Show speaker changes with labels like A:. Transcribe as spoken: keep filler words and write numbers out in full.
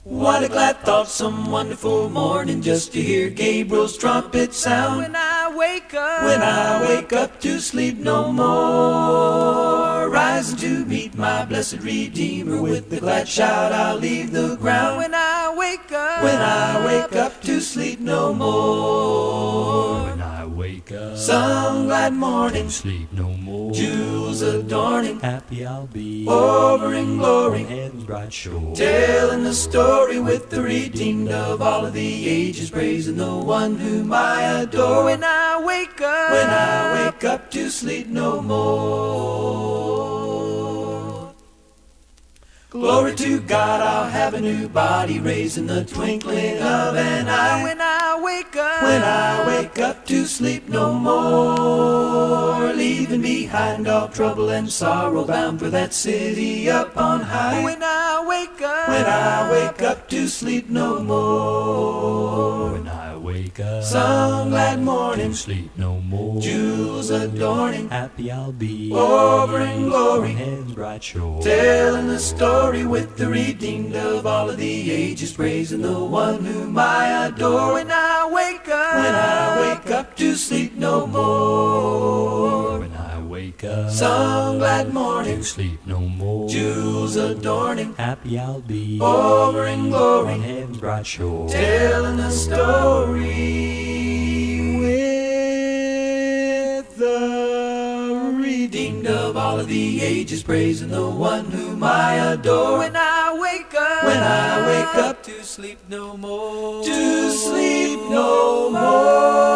A: What a glad thought, some wonderful morning, just to hear Gabriel's trumpet sound.
B: When I wake up,
A: When I wake up to sleep no more, rising to meet my blessed Redeemer, with a glad shout I'll leave the ground.
B: when I wake up,
A: When I wake up to sleep no more,
C: When I wake up,
A: some glad morning,
C: sleep no more.
A: jewels adorning,
C: Happy I'll be
A: over in glory,
C: on heaven's bright shore.
A: telling the story with the redeemed of all of the ages, praising the one whom I adore.
B: when I wake up,
A: When I wake up to sleep no more. Glory to God, I'll have a new body, raised in the twinkling of an eye.
B: when I wake up,
A: When I wake up to sleep no more, leaving behind all trouble and sorrow, bound for that city up on high.
B: when I wake up,
A: When I wake up to sleep no more,
C: When I wake up,
A: some glad morning,
C: sleep no more.
A: jewels adorning,
C: Happy I'll be
A: over in
C: on
A: glory,
C: heaven's bright shore.
A: telling the story with the redeemed of all of the ages, praising the one whom I adore.
B: when I wake up,
A: When I wake up to sleep no more,
C: When I wake up,
A: some glad morning,
C: sleep no more.
A: jewels adorning,
C: Happy I'll be
A: over in
C: on
A: glory,
C: heaven's bright shore.
A: telling the story with the redeemed of all of the ages, praising the one whom I adore.
B: when I wake up,
A: When I wake up
B: to sleep no more,
A: to sleep no more.